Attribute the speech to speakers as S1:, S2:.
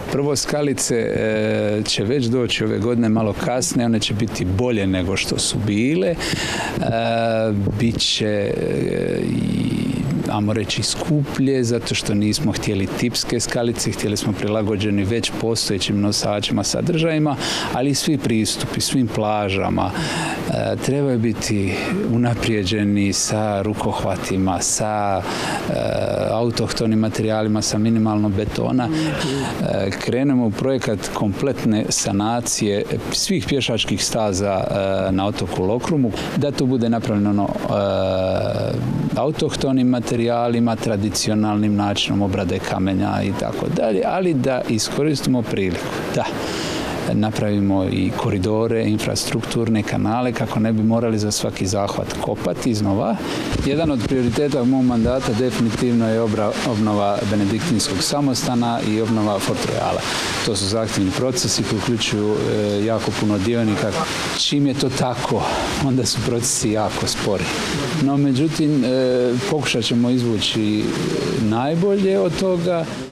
S1: Prvo, skalice će već doći ove godine malo kasnije, one će biti bolje nego što su bile. Biće ajmo reći skuplje, zato što nismo htjeli tipske skalice, htjeli smo prilagođeni već postojećim nosačima, sadržajima, ali i svi pristupi, svim plažama trebaju biti unaprijeđeni sa rukohvatima, sa autohtonim materijalima, sa minimalno betona. Krenemo u projekat kompletne sanacije svih pješačkih staza na otoku Lokrumu, da to bude napravljeno autohtonim materijalima, tradicionalnim načinom obrade kamenja i tako dalje, ali da iskoristimo priliku da napravimo i koridore, infrastrukturne kanale kako ne bi morali za svaki zahvat kopati iznova. Jedan od prioriteta u mom mandata definitivno je obnova benediktinskog samostana i obnova Fort Royala. To su zahtjevni procesi koji uključuju jako puno dionika. Čim je to tako, onda su procesi jako spori. No, međutim, pokušat ćemo izvući najbolje od toga.